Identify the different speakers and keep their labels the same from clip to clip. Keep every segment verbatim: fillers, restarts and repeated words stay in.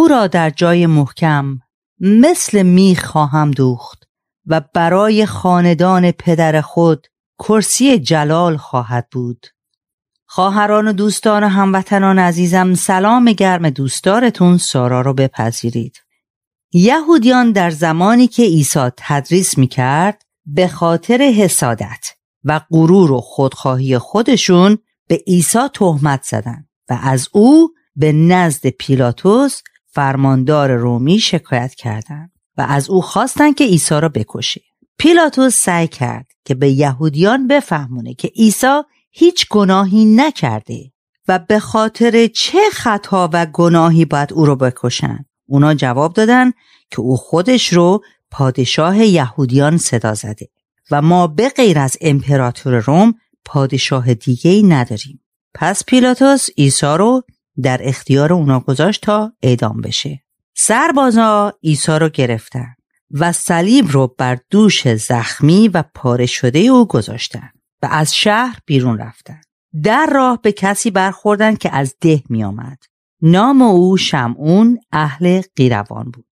Speaker 1: را در جای محکم مثل میخ خواهم دوخت و برای خاندان پدر خود کرسی جلال خواهد بود. خواهران و دوستان و هموطنان عزیزم، سلام گرم دوستدارتون سارا رو بپذیرید. یهودیان در زمانی که عیسی تدریس می‌کرد به خاطر حسادت و غرور و خودخواهی خودشون به عیسی تهمت زدند و از او به نزد پیلاطس فرماندار رومی شکایت کردند و از او خواستند که عیسی را بکشه. پیلاطس سعی کرد که به یهودیان بفهمونه که عیسی هیچ گناهی نکرده و به خاطر چه خطا و گناهی باید او رو بکشن. اونا جواب دادن که او خودش رو پادشاه یهودیان صدا زده و ما به غیر از امپراتور روم پادشاه دیگه‌ای نداریم. پس پیلاطس عیسی رو در اختیار اونا گذاشت تا اعدام بشه. سربازا عیسی رو گرفتن و صلیب رو بر دوش زخمی و پاره شده او گذاشتن و از شهر بیرون رفتن. در راه به کسی برخوردن که از ده می آمد. نام او شمعون اهل قیروان بود.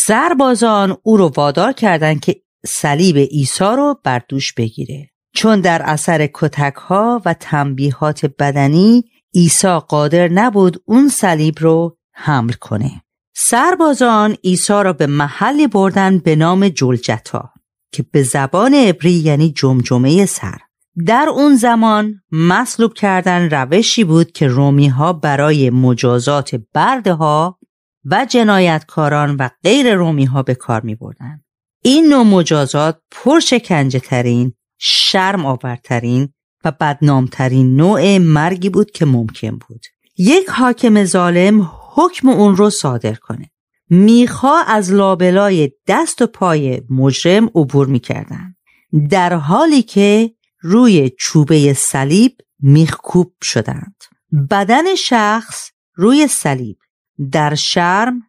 Speaker 1: سربازان او رو وادار کردند که صلیب عیسی رو بر دوش بگیره، چون در اثر کتک‌ها و تنبیهات بدنی عیسی قادر نبود اون صلیب رو حمل کنه. سربازان عیسی را به محلی بردن به نام جلجتا که به زبان عبری یعنی جمجمه سر. در اون زمان مصلوب کردن روشی بود که رومی‌ها برای مجازات برده‌ها و جنایتکاران و غیر رومی‌ها به کار می‌بردند. این نوع مجازات پرشکنجه ترین، شرم آورترین و بدنامترین نوع مرگی بود که ممکن بود. یک حاکم ظالم حکم اون رو صادر کنه. میخا از لابلای دست و پای مجرم عبور می‌کردند، در حالی که روی چوبه صلیب میخکوب شدند. بدن شخص روی صلیب در شرم،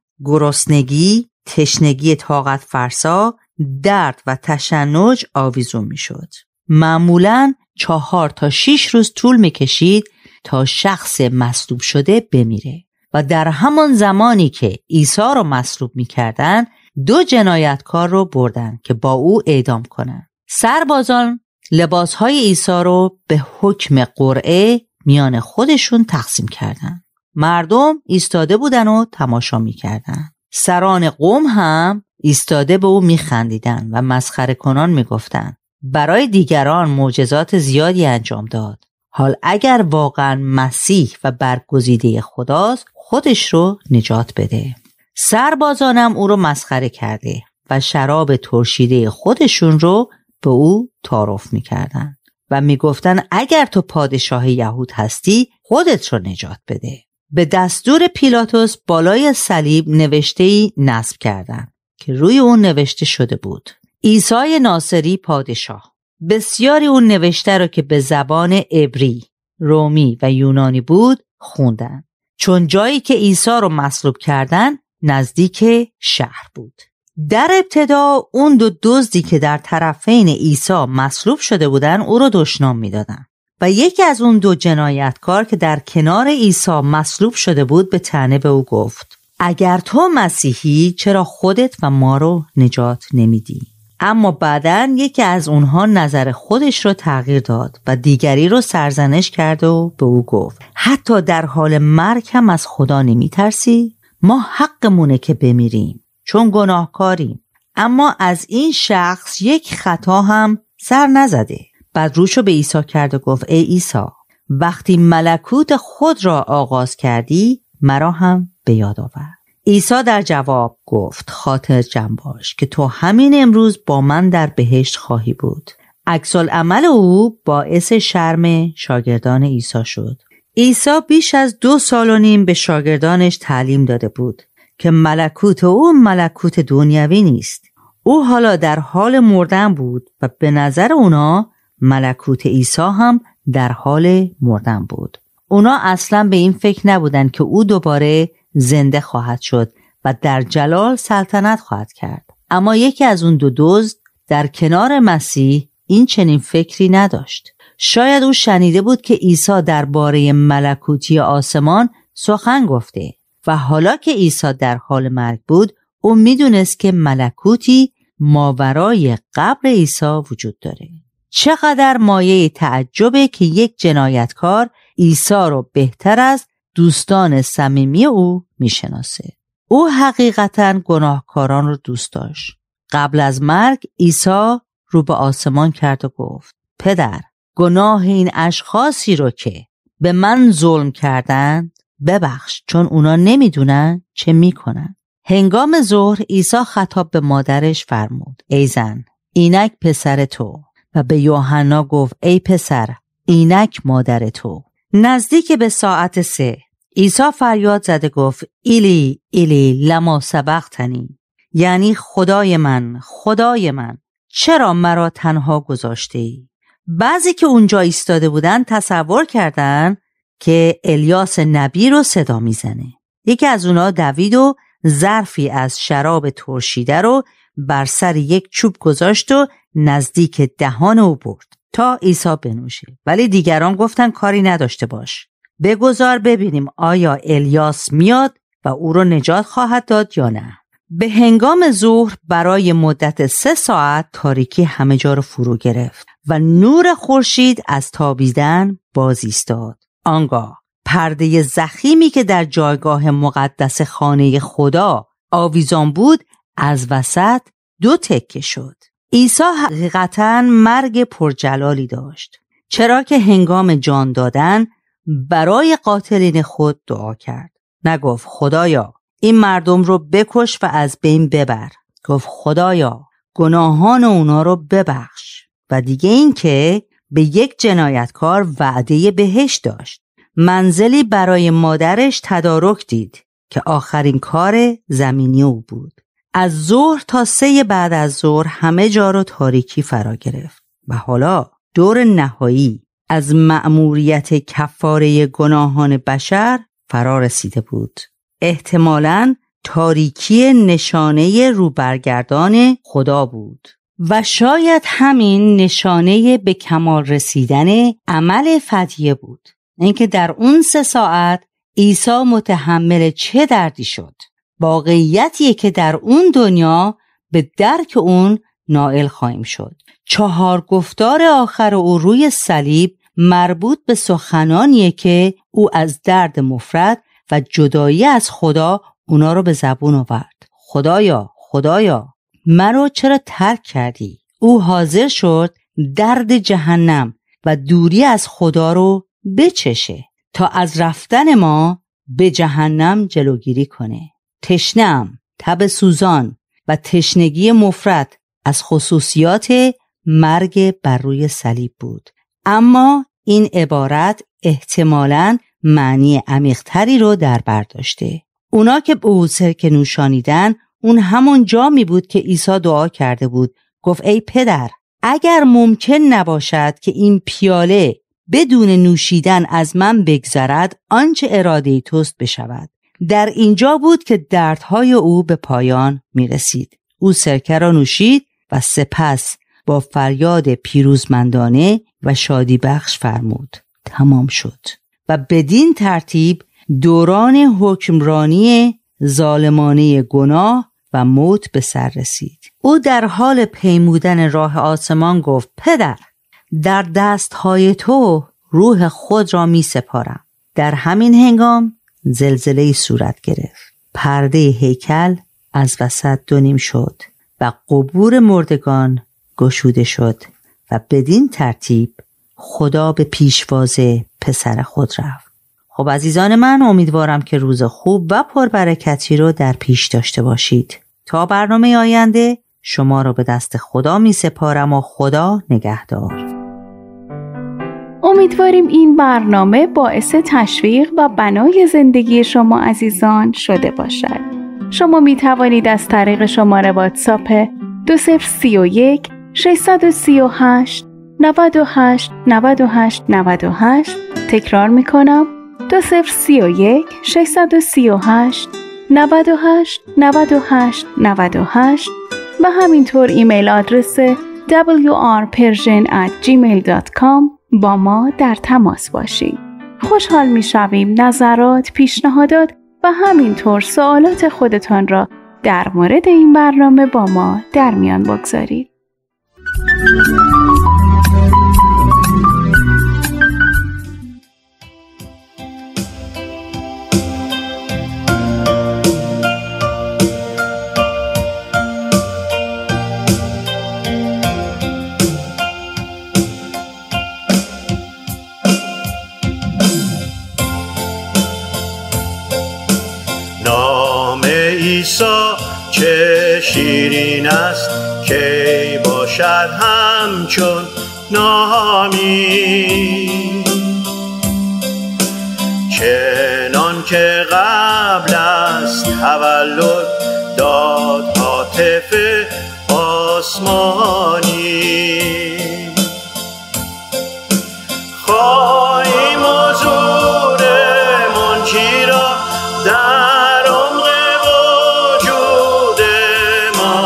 Speaker 1: گرسنگی، تشنگی طاقت فرسا، درد و تشنج آویزون میشد. معمولاً چهار تا شش روز طول میکشید تا شخص مصلوب شده بمیره و در همان زمانی که عیسی رو مصلوب میکردن دو جنایتکار رو بردن که با او اعدام کنن. سربازان لباسهای عیسی رو به حکم قرعه میان خودشون تقسیم کردن. مردم ایستاده بودن و تماشا میکردن. سران قوم هم ایستاده به او میخندیدن و مسخره کنان میگفتن برای دیگران معجزات زیادی انجام داد. حال اگر واقعا مسیح و برگزیده خداست خودش رو نجات بده. سربازانم او رو مسخره کرده و شراب ترشیده خودشون رو به او تعارف میکردن و میگفتن اگر تو پادشاه یهود هستی خودت رو نجات بده. به دستور پیلاطس بالای صلیب نوشته‌ای نصب کردند که روی اون نوشته شده بود عیسی ناصری پادشاه. بسیاری اون نوشته رو که به زبان عبری، رومی و یونانی بود خوندن، چون جایی که عیسی رو مصلوب کردن نزدیک شهر بود. در ابتدا اون دو دزدی که در طرفین عیسی مصلوب شده بودن او رو دشنام میدادن و یکی از اون دو جنایتکار که در کنار عیسی مصلوب شده بود به طعنه به او گفت اگر تو مسیحی چرا خودت و ما رو نجات نمیدی؟ اما بعداً یکی از اونها نظر خودش رو تغییر داد و دیگری رو سرزنش کرد و به او گفت حتی در حال مرگ هم از خدا نمیترسی؟ ما حقمونه که بمیریم چون گناهکاریم. اما از این شخص یک خطا هم سر نزده. بعد روشو به عیسی کرد و گفت ای عیسی، وقتی ملکوت خود را آغاز کردی مرا هم به یاد آور. عیسی در جواب گفت خاطر جمع باش که تو همین امروز با من در بهشت خواهی بود. عکس العمل او باعث شرم شاگردان عیسی شد. عیسی بیش از دو سال و نیم به شاگردانش تعلیم داده بود که ملکوت او ملکوت دنیوی نیست. او حالا در حال مردن بود و به نظر اونا ملکوت عیسی هم در حال مردن بود. اونا اصلا به این فکر نبودن که او دوباره زنده خواهد شد و در جلال سلطنت خواهد کرد. اما یکی از اون دو دزد در کنار مسیح این چنین فکری نداشت. شاید او شنیده بود که عیسی درباره ملکوتی آسمان سخن گفته و حالا که عیسی در حال مرگ بود، او میدونست که ملکوتی ماورای قبر عیسی وجود داره. چقدر مایه تعجبه که یک جنایتکار عیسی رو بهتر از دوستان صمیمی او میشناسه. او حقیقتاً گناهکاران رو دوست داشت. قبل از مرگ عیسی رو به آسمان کرد و گفت: پدر، گناه این اشخاصی رو که به من ظلم کردن ببخش، چون اونا نمیدونن چه میکنن. هنگام ظهر عیسی خطاب به مادرش فرمود: ای زن، اینک پسر تو. و به یوحنا گفت: ای پسر، اینک مادر تو. نزدیک به ساعت سه عیسی فریاد زده گفت: ایلی ایلی لما سبقتنی، یعنی خدای من، خدای من، چرا مرا تنها گذاشته ای؟ بعضی که اونجا ایستاده بودن تصور کردن که الیاس نبی رو صدا میزنه. یکی از اونا دوید و ظرفی از شراب ترشیده رو بر سر یک چوب گذاشت و نزدیک دهان او برد تا عیسی بنوشه. ولی دیگران گفتن کاری نداشته باش، بگذار ببینیم آیا الیاس میاد و او رو نجات خواهد داد یا نه. به هنگام ظهر برای مدت سه ساعت تاریکی همه جا رو فرو گرفت و نور خورشید از تابیدن باز ایستاد. آنگاه پرده ضخیمی که در جایگاه مقدس خانه خدا آویزان بود از وسط دو تکه شد. عیسی حقیقتاً مرگ پرجلالی داشت، چرا که هنگام جان دادن برای قاتلین خود دعا کرد. نگفت خدایا این مردم رو بکش و از بین ببر، گفت خدایا گناهان اونا رو ببخش. و دیگه این که به یک جنایتکار وعده بهشت داشت. منزلی برای مادرش تدارک دید که آخرین کار زمینی او بود. از ظهر تا سه بعد از ظهر همه جا رو تاریکی فرا گرفت و حالا دور نهایی از مأموریت کفاره گناهان بشر فرا رسیده بود. احتمالاً تاریکی نشانه روبرگردان خدا بود و شاید همین نشانه به کمال رسیدن عمل فدیه بود، اینکه در اون سه ساعت عیسی متحمل چه دردی شد. واقعیتیه که در اون دنیا به درک اون نائل خواهیم شد. چهار گفتار آخر او روی صلیب مربوط به سخنانیه که او از درد مفرد و جدایی از خدا اونا رو به زبون آورد. خدایا خدایا مرا چرا ترک کردی؟ او حاضر شد درد جهنم و دوری از خدا رو بچشه تا از رفتن ما به جهنم جلوگیری کنه. تشنه‌ام، تب سوزان و تشنگی مفرد از خصوصیات مرگ بر روی صلیب بود. اما این عبارت احتمالاً معنی عمیق‌تری رو در بر داشته. اونا که به او سرکه نوشانیدن، اون همون جامی بود که عیسی دعا کرده بود. گفت ای پدر، اگر ممکن نباشد که این پیاله بدون نوشیدن از من بگذرد، آنچه اراده توست بشود. در اینجا بود که دردهای او به پایان می رسید. او سرکه را نوشید و سپس با فریاد پیروزمندانه و شادی بخش فرمود تمام شد. و بدین ترتیب دوران حکمرانی ظالمانه گناه و موت به سر رسید. او در حال پیمودن راه آسمان گفت پدر، در دستهای تو روح خود را می سپارم. در همین هنگام زلزله‌ای صورت گرفت. پرده هیکل از وسط دو نیم شد و قبور مردگان گشوده شد و بدین ترتیب خدا به پیشواز پسر خود رفت. خب عزیزان من، امیدوارم که روز خوب و پربرکتی رو در پیش داشته باشید. تا برنامه آینده شما رو به دست خدا می سپارم و خدا نگهدار.
Speaker 2: امیدواریم این برنامه باعث تشویق و بنای زندگی شما عزیزان شده باشد. شما می توانید از طریق شماره واتساپ دو صفر سه یک شش سه هشت نود و هشت نود و هشت نود و هشت تکرار می کنم دو صفر سه یک شش سه هشت نود و هشت نود و هشت نود و هشت و همینطور ایمیل آدرس دبلیو آر پرژن ات جیمیل دات کام با ما در تماس باشید. خوشحال می شویم نظرات، پیشنهادات و همینطور سوالات خودتان را در مورد این برنامه با ما در میان بگذارید.
Speaker 3: نام عیسی چه شیرین است که باشد همچون نامی، چنان که قبل از تولد داد هاتف آسمانی. خواهیم حضور منجی را در عمق وجود ما،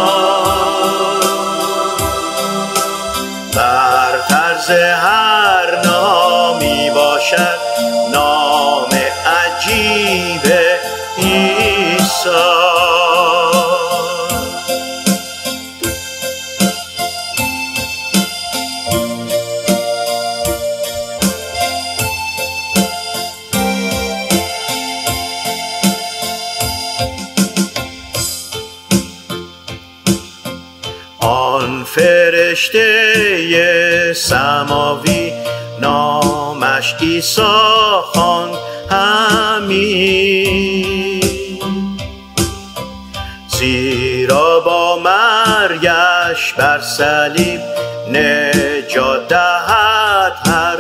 Speaker 3: بر طرز هر نامی باشد نام عجیب عیسی. آن فرشته سماوی نامش عیسی خواند همی، زیرا با مرگش بر صلیب نجات دهد هر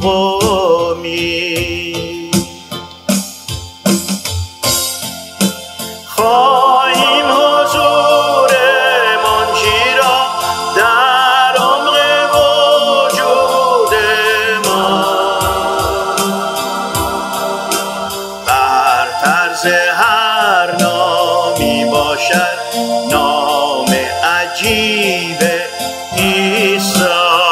Speaker 3: قومی. خواهیم حضور منجی را در عمق وجود ما، بر طرز هر نامی باشد نام عجیب عیسی.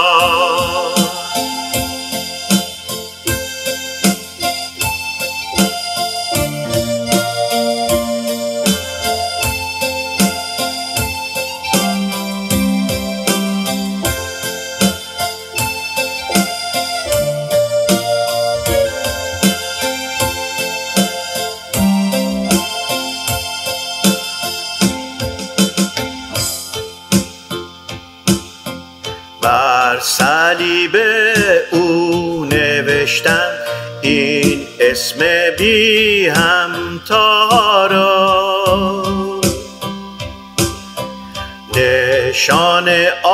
Speaker 3: بر صلیب او نوشتن این اسم بی همتا را، نشان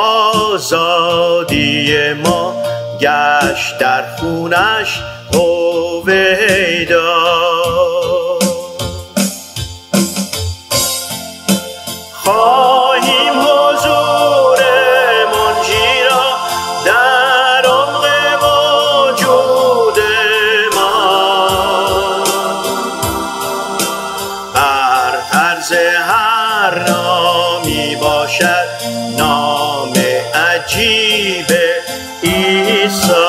Speaker 3: آزادی ما گشت در خونش هویدا. خواهیم حضور منجی را در عمق وجود ما، بر طرز هر نامی باشد نام عجیب عیسی.